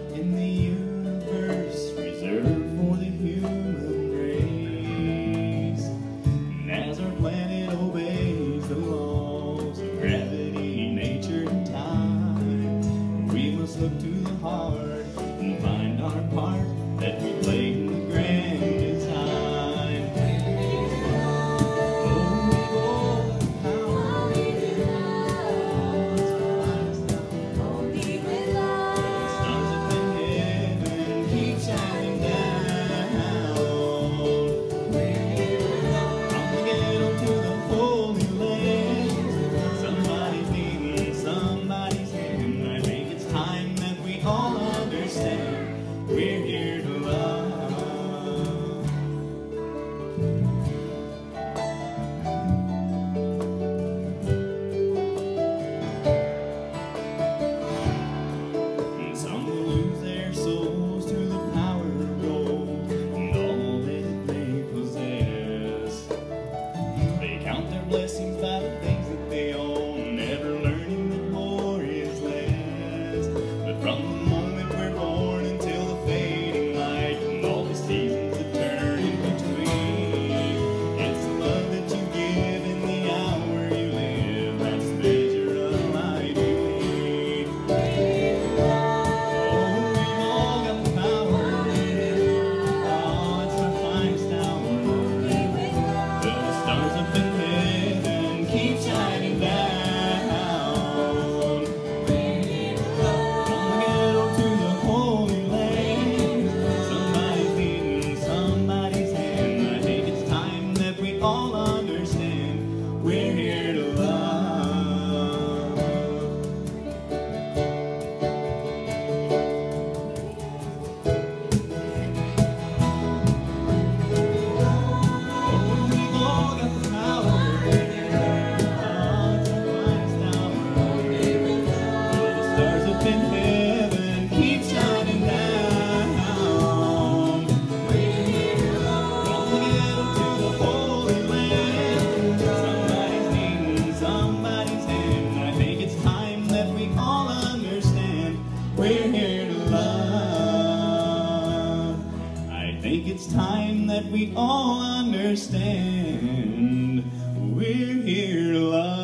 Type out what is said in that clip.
in the universe reserved for the human race. And as our planet obeys the laws of gravity, nature, and time, we must look to the heart and find our part that we played in the grand design. We're here to love. And some will lose their souls to the power of gold and all that they possess. They count their blessings by the things that they own, never learning that more is less. But from the moment we're born until the fading light and all the seasons that turn in between, it's the love that you give in the hour you live that's the measure of life you need. Oh, we've all got the power. Oh, it's the finest hour. The stars up in heaven keep shining down. All understand we're here to love. Oh, we've all got the power. Oh, it's the finest hour. The stars up in heaven keep shining down. We're here to love. I think it's time that we all understand. We're here to love.